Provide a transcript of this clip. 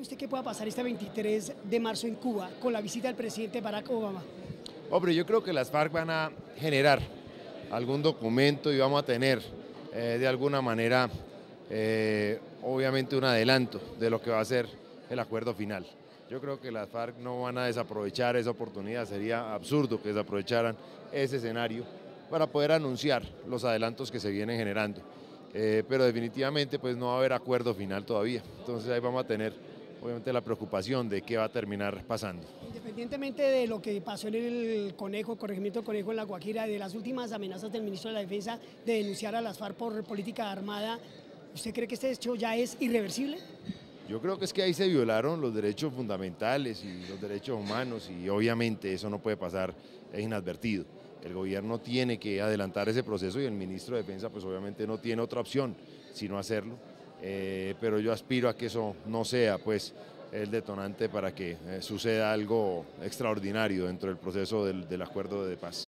cree usted que pueda pasar este 23 de marzo en Cuba con la visita del presidente Barack Obama? Hombre, yo creo que las FARC van a generar algún documento y vamos a tener de alguna manera, obviamente, un adelanto de lo que va a ser el acuerdo final. Yo creo que las FARC no van a desaprovechar esa oportunidad, sería absurdo que desaprovecharan ese escenario para poder anunciar los adelantos que se vienen generando. Pero definitivamente pues no va a haber acuerdo final todavía, entonces ahí vamos a tener obviamente la preocupación de qué va a terminar pasando. Independientemente de lo que pasó en el Conejo, corregimiento del Conejo en La Guajira, de las últimas amenazas del ministro de la Defensa de denunciar a las FARC por política armada, ¿usted cree que este hecho ya es irreversible? Yo creo que es que ahí se violaron los derechos fundamentales y los derechos humanos y obviamente eso no puede pasar inadvertido. El gobierno tiene que adelantar ese proceso y el ministro de Defensa pues obviamente no tiene otra opción sino hacerlo, pero yo aspiro a que eso no sea pues el detonante para que suceda algo extraordinario dentro del proceso del acuerdo de paz.